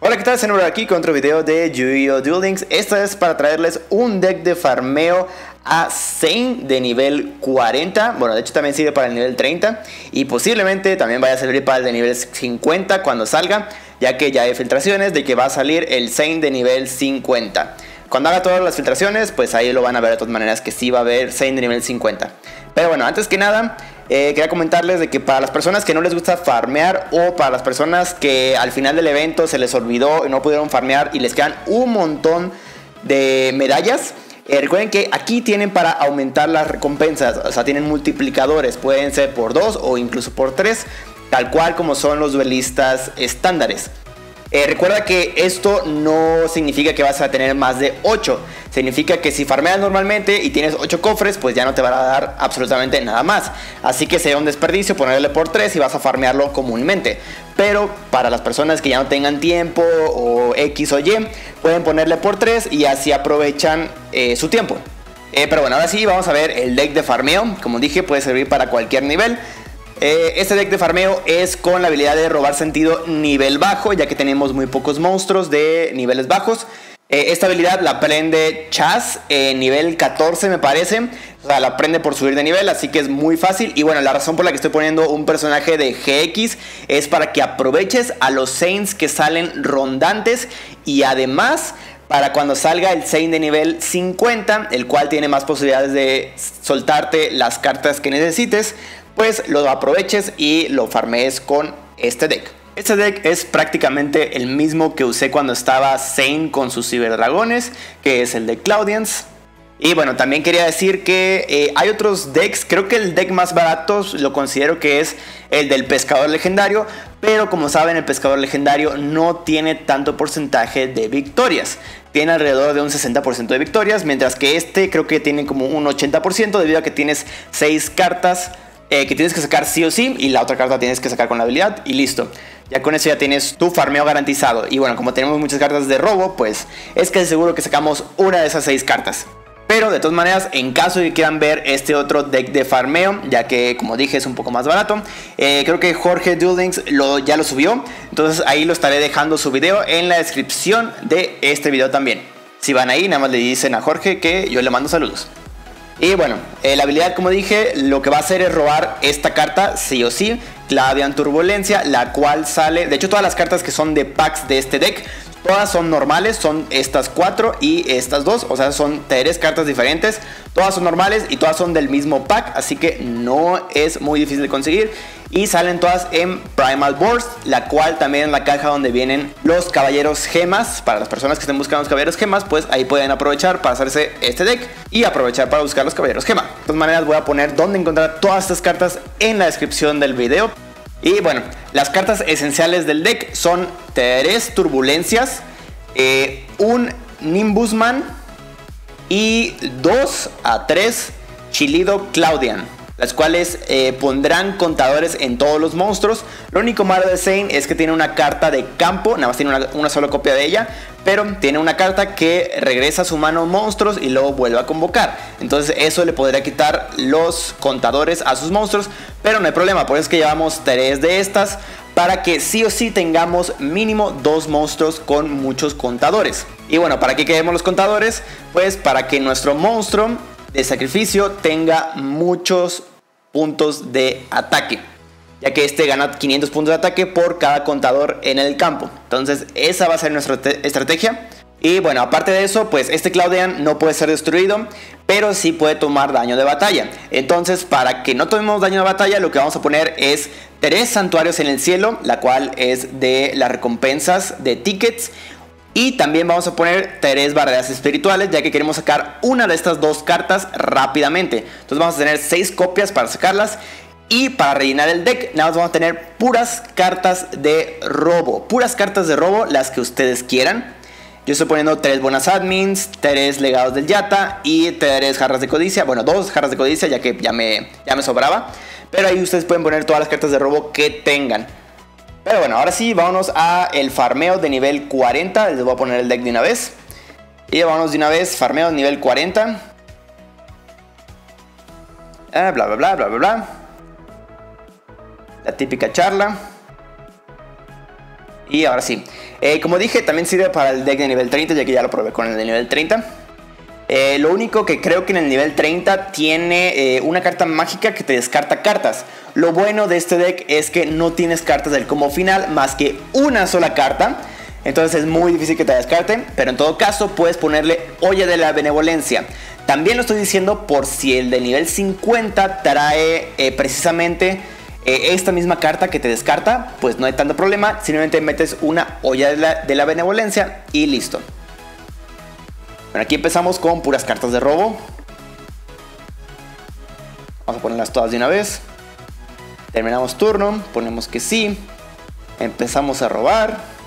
Hola, ¿qué tal? Senor aquí con otro video de Yu-Gi-Oh! Duel Links. Esta es para traerles un deck de farmeo a Zain de nivel 40. Bueno, de hecho también sirve para el nivel 30. Y posiblemente también vaya a servir para el de nivel 50 cuando salga, ya que ya hay filtraciones de que va a salir el Zain de nivel 50. Cuando haga todas las filtraciones, pues ahí lo van a ver de todas maneras que sí va a haber Zain de nivel 50. Pero bueno, antes que nada, quería comentarles de que para las personas que no les gusta farmear, o para las personas que al final del evento se les olvidó y no pudieron farmear y les quedan un montón de medallas, recuerden que aquí tienen para aumentar las recompensas. O sea, tienen multiplicadores, pueden ser por 2 o incluso por 3, tal cual como son los duelistas estándares. Recuerda que esto no significa que vas a tener más de 8. Significa que si farmeas normalmente y tienes 8 cofres, pues ya no te van a dar absolutamente nada más. Así que sería un desperdicio ponerle por 3 y vas a farmearlo comúnmente. Pero para las personas que ya no tengan tiempo o X o Y, pueden ponerle por 3 y así aprovechan su tiempo. Pero bueno, ahora sí vamos a ver el deck de farmeo. Como dije, puede servir para cualquier nivel. Este deck de farmeo es con la habilidad de robar sentido nivel bajo, ya que tenemos muy pocos monstruos de niveles bajos. Esta habilidad la aprende Chaz en nivel 14 me parece. O sea, la aprende por subir de nivel, así que es muy fácil. Y bueno, la razón por la que estoy poniendo un personaje de GX es para que aproveches a los Zains que salen rondantes. Y además, para cuando salga el Zain de nivel 50, el cual tiene más posibilidades de soltarte las cartas que necesites, pues lo aproveches y lo farmees con este deck. Este deck es prácticamente el mismo que usé cuando estaba Zain con sus ciberdragones, que es el de Cloudians. Y bueno, también quería decir que hay otros decks. Creo que el deck más barato lo considero que es el del pescador legendario, pero como saben, el pescador legendario no tiene tanto porcentaje de victorias. Tiene alrededor de un 60% de victorias, mientras que este creo que tiene como un 80%, debido a que tienes 6 cartas que tienes que sacar sí o sí, y la otra carta tienes que sacar con la habilidad y listo. Ya con eso ya tienes tu farmeo garantizado. Y bueno, como tenemos muchas cartas de robo, pues es casi seguro que sacamos una de esas 6 cartas. Pero de todas maneras, en caso de que quieran ver este otro deck de farmeo, ya que como dije es un poco más barato, creo que Jorge Duel Links ya lo subió. Entonces ahí lo estaré dejando su video en la descripción de este video también. Si van ahí, nada más le dicen a Jorge que yo le mando saludos. Y bueno, la habilidad, como dije, lo que va a hacer es robar esta carta sí o sí, Claudian Turbulencia, la cual sale. De hecho, todas las cartas que son de packs de este deck, todas son normales, son estas 4 y estas 2, o sea, son 3 cartas diferentes. Todas son normales y todas son del mismo pack, así que no es muy difícil de conseguir. Y salen todas en Primal Burst, la cual también en la caja donde vienen los caballeros gemas. Para las personas que estén buscando los caballeros gemas, pues ahí pueden aprovechar para hacerse este deck y aprovechar para buscar los caballeros gema. De todas maneras, voy a poner dónde encontrar todas estas cartas en la descripción del video. Y bueno, las cartas esenciales del deck son 3 turbulencias, un Nimbusman y 2 a 3 Chilido Claudian, las cuales pondrán contadores en todos los monstruos. Lo único malo de Zain es que tiene una carta de campo, nada más tiene una sola copia de ella, pero tiene una carta que regresa a su mano monstruos y luego vuelve a convocar. Entonces eso le podría quitar los contadores a sus monstruos, pero no hay problema, por eso es que llevamos 3 de estas, para que sí o sí tengamos mínimo 2 monstruos con muchos contadores. Y bueno, ¿para qué queremos los contadores? Pues para que nuestro monstruo de sacrificio tenga muchos puntos de ataque, ya que este gana 500 puntos de ataque por cada contador en el campo. Entonces esa va a ser nuestra estrategia. Y bueno, aparte de eso, pues este Claudian no puede ser destruido, pero sí puede tomar daño de batalla. Entonces, para que no tomemos daño de batalla, lo que vamos a poner es 3 santuarios en el cielo, la cual es de las recompensas de tickets. Y también vamos a poner 3 barreras espirituales, ya que queremos sacar una de estas 2 cartas rápidamente. Entonces vamos a tener 6 copias para sacarlas. Y para rellenar el deck, nada más vamos a tener puras cartas de robo. Puras cartas de robo, las que ustedes quieran. Yo estoy poniendo 3 buenas admins, 3 legados del Yata y 3 jarras de codicia. Bueno, 2 jarras de codicia, ya que ya me sobraba. Pero ahí ustedes pueden poner todas las cartas de robo que tengan. Pero bueno, ahora sí, vámonos a el farmeo de nivel 40. Les voy a poner el deck de una vez. Y vámonos de una vez, farmeo de nivel 40. Bla, bla, bla, bla, bla, bla. La típica charla. Y ahora sí, como dije, también sirve para el deck de nivel 30, ya que ya lo probé con el de nivel 30. Lo único que creo que en el nivel 30 tiene una carta mágica que te descarta cartas. Lo bueno de este deck es que no tienes cartas del combo final más que una sola carta. Entonces es muy difícil que te descarten, pero en todo caso puedes ponerle olla de la benevolencia. También lo estoy diciendo por si el de nivel 50 trae precisamente esta misma carta que te descarta, pues no hay tanto problema. Simplemente metes una olla de la benevolencia y listo. Bueno, aquí empezamos con puras cartas de robo. Vamos a ponerlas todas de una vez. Terminamos turno, ponemos que sí. Empezamos a robar.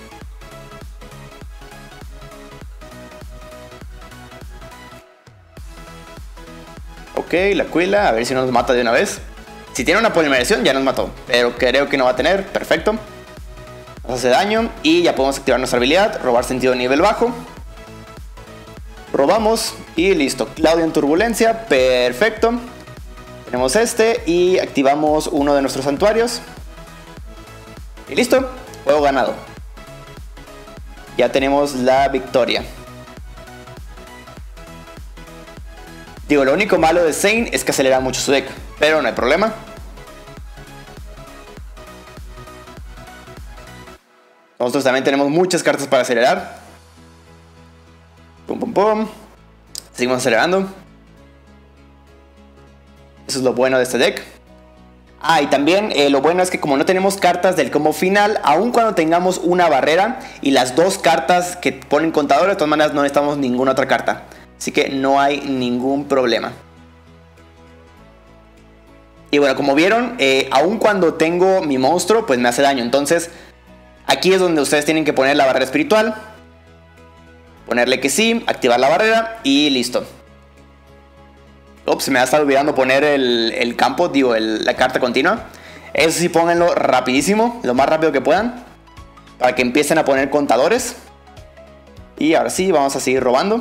Ok, la Aquila, a ver si nos mata de una vez. Si tiene una polimerización ya nos mató, pero creo que no va a tener, perfecto. Nos hace daño y ya podemos activar nuestra habilidad, robar sentido de nivel bajo. Robamos y listo, Claudia en turbulencia, perfecto. Tenemos este y activamos uno de nuestros santuarios. Y listo, juego ganado. Ya tenemos la victoria. Digo, lo único malo de Zane es que acelera mucho su deck, pero no hay problema. Nosotros también tenemos muchas cartas para acelerar. Pum, pum, pum. Seguimos acelerando. Eso es lo bueno de este deck. Ah, y también lo bueno es que como no tenemos cartas del combo final, aun cuando tengamos una barrera y las dos cartas que ponen contadores, de todas maneras no necesitamos ninguna otra carta. Así que no hay ningún problema. Y bueno, como vieron, aun cuando tengo mi monstruo, pues me hace daño. Entonces, aquí es donde ustedes tienen que poner la barrera espiritual. Ponerle que sí, activar la barrera y listo. Ups, se me ha estado olvidando poner el campo, digo, la carta continua. Eso sí, pónganlo rapidísimo, lo más rápido que puedan. Para que empiecen a poner contadores. Y ahora sí, vamos a seguir robando.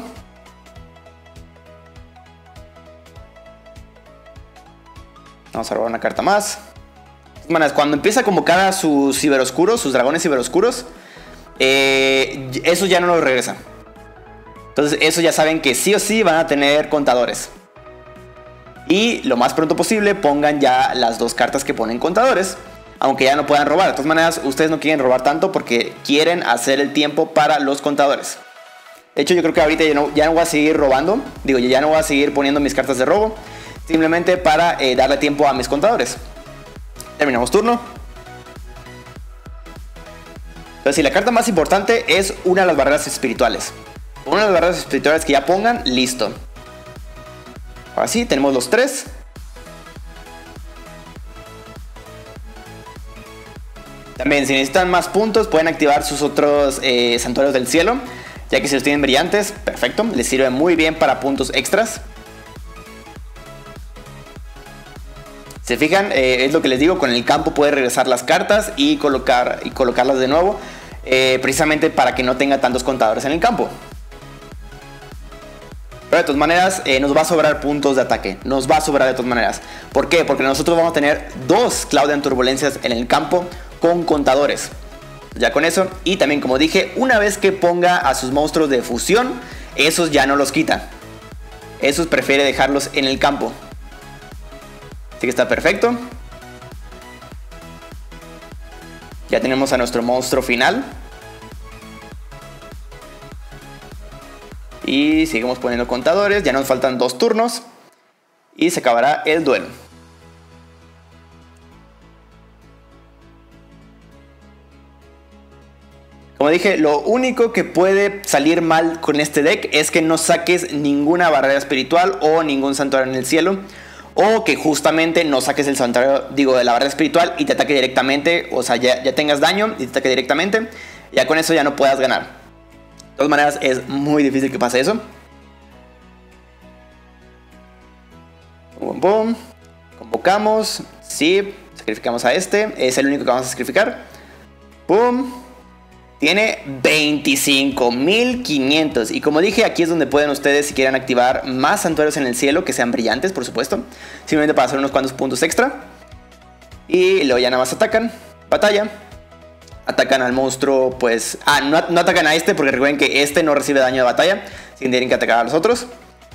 Vamos a robar una carta más. Cuando empieza a convocar a sus ciberoscuros, sus dragones ciberoscuros, eso ya no los regresa. Entonces eso ya saben que sí o sí van a tener contadores. Y lo más pronto posible pongan ya las dos cartas que ponen contadores, aunque ya no puedan robar. De todas maneras, ustedes no quieren robar tanto porque quieren hacer el tiempo para los contadores. De hecho, yo creo que ahorita ya no voy a seguir robando. Digo, ya no voy a seguir poniendo mis cartas de robo. Simplemente para darle tiempo a mis contadores. Terminamos turno. Entonces, si la carta más importante es una de las barreras espirituales. Una de las barreras espirituales que ya pongan, listo. Ahora sí, tenemos los tres. También, si necesitan más puntos, pueden activar sus otros santuarios del cielo. Ya que si los tienen brillantes, perfecto. Les sirve muy bien para puntos extras. Se fijan, es lo que les digo, con el campo puede regresar las cartas y colocarlas de nuevo, precisamente para que no tenga tantos contadores en el campo. Pero de todas maneras nos va a sobrar puntos de ataque, nos va a sobrar de todas maneras. ¿Por qué? Porque nosotros vamos a tener dos Claudia en turbulencias en el campo con contadores. Ya con eso, y también como dije, una vez que ponga a sus monstruos de fusión, esos ya no los quita. Esos prefiere dejarlos en el campo. Así que está perfecto. Ya tenemos a nuestro monstruo final. Y seguimos poniendo contadores. Ya nos faltan 2 turnos. Y se acabará el duelo. Como dije, lo único que puede salir mal con este deck es que no saques ninguna barrera espiritual o ningún santuario en el cielo. O que justamente no saques el santuario, digo, de la barrera espiritual y te ataque directamente. O sea, ya tengas daño y te ataque directamente. Ya con eso ya no puedas ganar. De todas maneras, es muy difícil que pase eso. Pum, pum. Convocamos. Sí, sacrificamos a este. Es el único que vamos a sacrificar. Pum. Tiene 25.500. Y como dije, aquí es donde pueden ustedes, si quieren activar más santuarios en el cielo, que sean brillantes, por supuesto. Simplemente para hacer unos cuantos puntos extra. Y luego ya nada más atacan. Batalla. atacan al monstruo, pues... no atacan a este porque recuerden que este no recibe daño de batalla, sin tienen que atacar a los otros.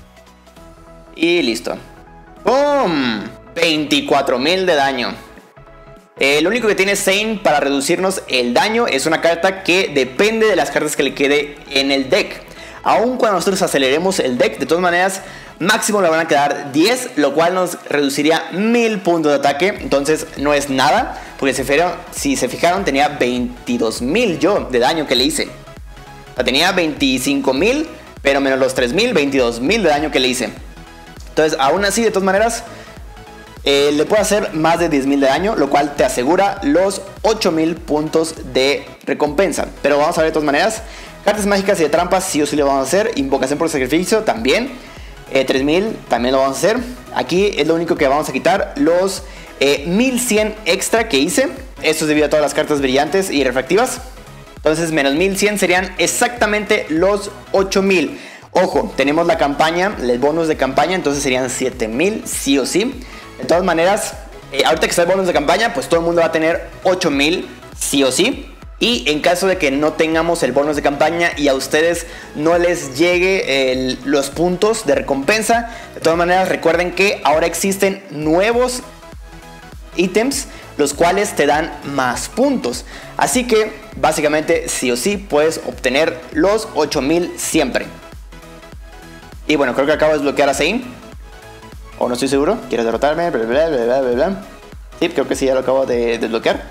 Y listo. ¡Pum! 24.000 de daño. Lo único que tiene Zane para reducirnos el daño es una carta que depende de las cartas que le quede en el deck. Aun cuando nosotros aceleremos el deck, de todas maneras, máximo le van a quedar 10, lo cual nos reduciría 1000 puntos de ataque. Entonces no es nada, porque si se fijaron tenía 22.000 yo de daño que le hice. O sea, tenía 25.000, pero menos los 3.000, 22.000 de daño que le hice. Entonces aún así, de todas maneras... le puede hacer más de 10.000 de daño, lo cual te asegura los 8.000 puntos de recompensa. Pero vamos a ver de todas maneras. Cartas mágicas y de trampas sí o sí lo vamos a hacer. Invocación por sacrificio también. 3.000 también lo vamos a hacer. Aquí es lo único que vamos a quitar, los 1.100 extra que hice. Esto es debido a todas las cartas brillantes y refractivas. Entonces menos 1.100 serían exactamente los 8.000. Ojo, tenemos la campaña, el bonus de campaña, entonces serían 7.000 sí o sí. De todas maneras, ahorita que está el bonus de campaña, pues todo el mundo va a tener 8.000 sí o sí. Y en caso de que no tengamos el bonus de campaña y a ustedes no les llegue los puntos de recompensa, de todas maneras recuerden que ahora existen nuevos ítems, los cuales te dan más puntos. Así que básicamente sí o sí puedes obtener los 8.000 siempre. Y bueno, creo que acabo de desbloquear a Zane. O no estoy seguro. ¿Quieres derrotarme? Bla, bla, bla, bla, bla, bla. Sí, creo que sí, ya lo acabo de desbloquear.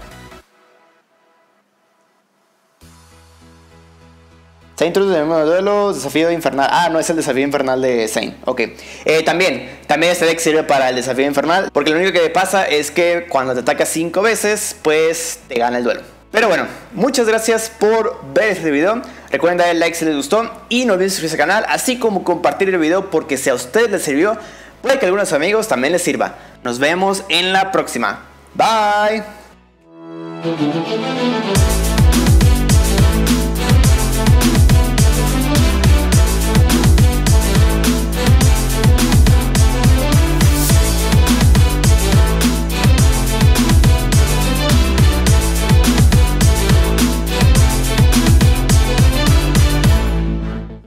Zane introduce el nuevo duelo. Desafío infernal. No es el desafío infernal de Zane. Ok. También este deck sirve para el desafío infernal. Porque lo único que pasa es que cuando te atacas 5 veces, pues te gana el duelo. Pero bueno, muchas gracias por ver este video. Recuerden darle like si les gustó. Y no olviden suscribirse al canal. Así como compartir el video porque si a ustedes les sirvió, puede que a algunos amigos también les sirva. Nos vemos en la próxima. Bye.